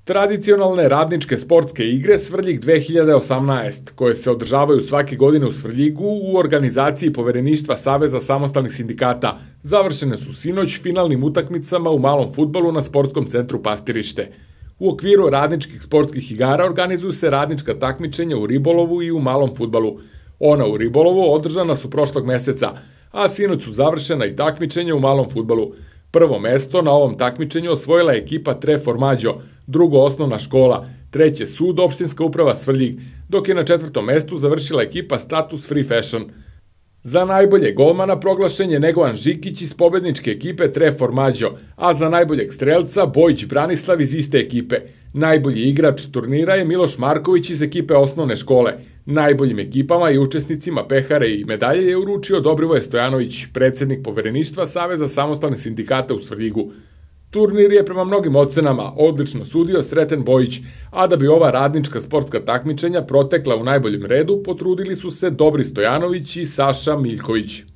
Tradicionalne radničke sportske igre Svrljig 2018, koje se održavaju svake godine u Svrljigu u organizaciji Povereništva Saveza samostalnih sindikata, završene su sinoć finalnim utakmicama u malom fudbalu na sportskom centru Pastirište. U okviru radničkih sportskih igara organizuju se radnička takmičenja u ribolovu i u malom fudbalu. Ona u ribolovu održana su prošlog meseca, a sinoć su završena i takmičenja u malom fudbalu. Prvo mesto na ovom takmičenju osvojila je ekipa Tre Formaggio, drugo osnovna škola, treće sud opštinska uprava Svrljig, dok je na četvrtom mestu završila ekipa Status Free Fashion. Za najbolje golmana proglašen je Negovan Žikić iz pobedničke ekipe Tre Formaggio, a za najboljeg strelca Bojić Branislav iz iste ekipe. Najbolji igrač turnira je Miloš Marković iz ekipe osnovne škole. Najboljim ekipama i učesnicima pehare i medalje je uručio Dobrivoje Stojanović, predsednik Povereništva Saveza samostalnih sindikata u Svrljigu. Turnir je prema mnogim ocenama odlično sudio Sreten Bojić, a da bi ova radnička sportska takmičenja protekla u najboljem redu, potrudili su se Dobri Stojanović i Saša Miljković.